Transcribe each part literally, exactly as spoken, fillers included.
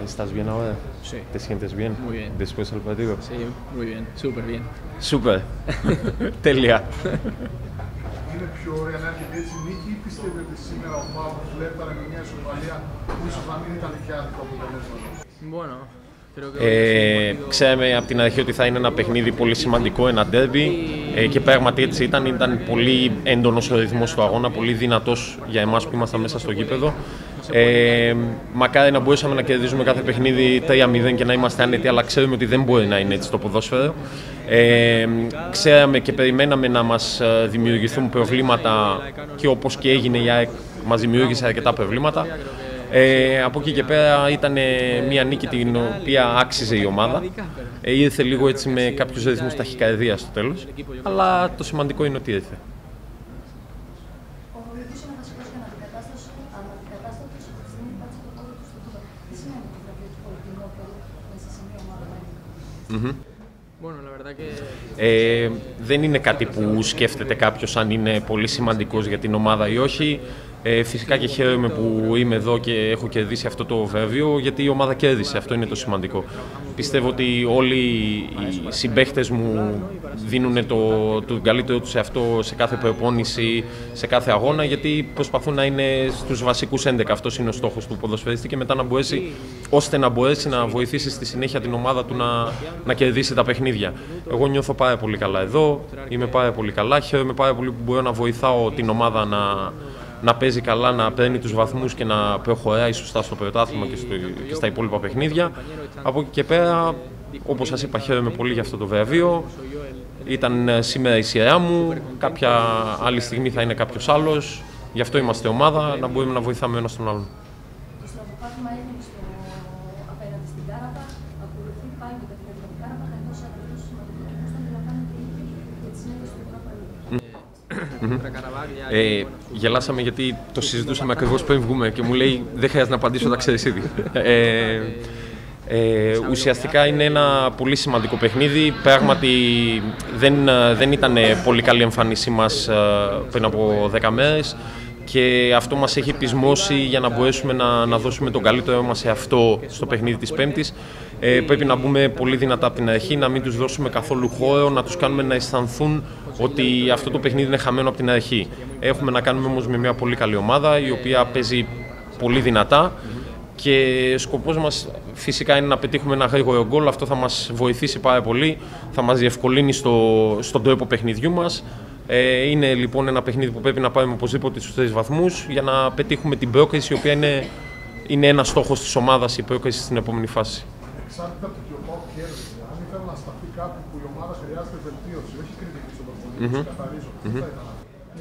¿Estás bien ahora? Sí. ¿Te sientes bien? Muy bien. Después del partido. Sí, muy bien, súper bien. Súper. Τέλεια. Είναι πιο ωραία να έρχεται έτσι νίκη ή πιστεύετε ότι σήμερα ο Πάοκ φλέρταρε με μια ισοπαλία που ίσως να μην ήταν και άδικο αποτελέσματα? Bueno, Ε, ξέραμε από την αρχή ότι θα είναι ένα παιχνίδι πολύ σημαντικό, ένα ντέρμπι ε, και πράγματι έτσι ήταν, ήταν πολύ έντονος ο ρυθμός του αγώνα, πολύ δυνατός για εμάς που ήμασταν μέσα στο γήπεδο. Ε, μακάρι να μπορούσαμε να κερδίζουμε κάθε παιχνίδι τρία μηδέν και να είμαστε άνετοι, αλλά ξέρουμε ότι δεν μπορεί να είναι έτσι το ποδόσφαιρο. Ε, ξέραμε και περιμέναμε να μας δημιουργηθούν προβλήματα και όπως και έγινε η ΑΕΚ μας δημιούργησε αρκετά προβλήματα. Ε, από εκεί και πέρα ήταν μια νίκη την οποία άξιζε η ομάδα. Ε, ήρθε λίγο έτσι με κάποιους ρυθμούς ταχυκαρδίας στο τέλος, αλλά το σημαντικό είναι ότι ήρθε. Mm-hmm. Ε, δεν είναι κάτι που σκέφτεται κάποιος αν είναι πολύ σημαντικός για την ομάδα ή όχι. Ε, φυσικά και χαίρομαι που είμαι εδώ και έχω κερδίσει αυτό το βραβείο, γιατί η ομάδα κέρδισε, αυτό είναι το σημαντικό. Πιστεύω ότι όλοι οι συμπαίχτες μου δίνουν το, το καλύτερο τους σε αυτό, σε κάθε προπόνηση, σε κάθε αγώνα, γιατί προσπαθούν να είναι στους βασικούς έντεκα. Αυτός είναι ο στόχος του ποδοσφαιριστή και μετά να μπορέσει, ώστε να μπορέσει να βοηθήσει στη συνέχεια την ομάδα του να, να κερδίσει τα παιχνίδια. Εγώ νιώθω πάρα πολύ καλά εδώ, είμαι πάρα πολύ καλά, χαίρομαι πάρα πολύ που μπορώ να βοηθάω την ομάδα να να παίζει καλά, να παίρνει τους βαθμούς και να προχωράει σωστά στο πρωτάθλημα και, στο, και στα υπόλοιπα παιχνίδια. Από εκεί και πέρα, όπως σας είπα, χαίρομαι πολύ για αυτό το βραβείο. Ήταν σήμερα η σειρά μου, κάποια άλλη στιγμή θα είναι κάποιος άλλος. Γι' αυτό είμαστε ομάδα, να μπορούμε να βοηθάμε ένας τον άλλον. Ε, γελάσαμε γιατί το συζητούσαμε ακριβώς πριν βγούμε και μου λέει δεν χρειάζεται να απαντήσω, τα ξέρεις ήδη. Ε, ε, ουσιαστικά είναι ένα πολύ σημαντικό παιχνίδι. Πράγματι δεν, δεν ήταν πολύ καλή εμφάνισή μας πριν από δέκα μέρες και αυτό μας έχει πεισμώσει για να μπορέσουμε να, να δώσουμε τον καλύτερό μας σε αυτό στο παιχνίδι της Πέμπτης. Ε, πρέπει να μπούμε πολύ δυνατά από την αρχή, να μην τους δώσουμε καθόλου χώρο, να τους κάνουμε να αισθανθούν ότι αυτό το παιχνίδι είναι χαμένο από την αρχή. Έχουμε να κάνουμε όμως με μια πολύ καλή ομάδα, η οποία παίζει πολύ δυνατά και σκοπός μας φυσικά είναι να πετύχουμε ένα γρήγορο γκολ. Αυτό θα μας βοηθήσει πάρα πολύ, θα μας διευκολύνει στο, στον τρόπο παιχνιδιού μας. Ε, είναι λοιπόν ένα παιχνίδι που πρέπει να πάρουμε οπωσδήποτε στους τρεις βαθμούς για να πετύχουμε την πρόκριση, η οποία είναι, είναι ένας στόχος της ομάδας, η πρόκριση στην επόμενη φάση. Εξάρτητα από το ότι ο Πάοκ κέρδισε, αν ήθελα να σταθεί κάπου που η ομάδα χρειάζεται βελτίωση, όχι κριτική στον προπονητή, καθαρίζω, τι θα ήταν?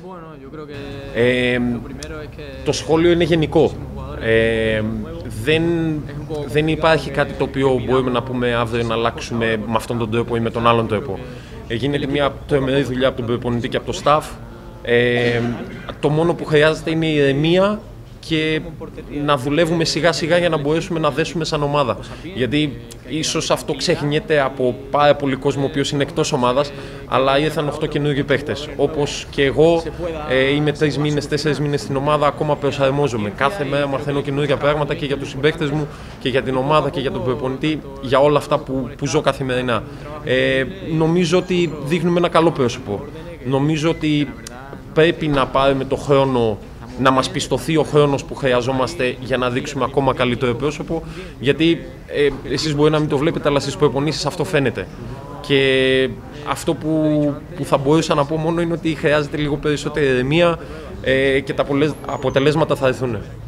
Ε, το σχόλιο είναι γενικό. Ε, δεν, δεν υπάρχει κάτι το οποίο μπορούμε να πούμε αύριο να αλλάξουμε με αυτόν τον τρόπο ή με τον άλλον τρόπο. Ε, γίνεται μια τρομερή δουλειά από τον προπονητή και από το staff. Ε, το μόνο που χρειάζεται είναι η ηρεμία και να δουλεύουμε σιγά σιγά για να μπορέσουμε να δέσουμε σαν ομάδα. Γιατί ίσως αυτό ξεχνιέται από πάρα πολύ κόσμο ο οποίος είναι εκτός ομάδας, αλλά ήρθαν οκτώ καινούργιοι παίχτες. Όπως και εγώ ε, είμαι τρεις μήνες, τέσσερις μήνες στην ομάδα, ακόμα προσαρμόζομαι. Κάθε μέρα μαθαίνω καινούργια πράγματα και για τους συμπαίχτες μου και για την ομάδα και για τον προπονητή, για όλα αυτά που, που ζω καθημερινά. Ε, νομίζω ότι δείχνουμε ένα καλό πρόσωπο. Νομίζω ότι πρέπει να πάρουμε το χρόνο, να μας πιστωθεί ο χρόνος που χρειαζόμαστε για να δείξουμε ακόμα καλύτερο πρόσωπο, γιατί ε, εσείς μπορεί να μην το βλέπετε, αλλά στις προπονήσεις αυτό φαίνεται. Και αυτό που, που θα μπορούσα να πω μόνο είναι ότι χρειάζεται λίγο περισσότερη ηρεμία ε, και τα αποτελέσματα θα έρθουν.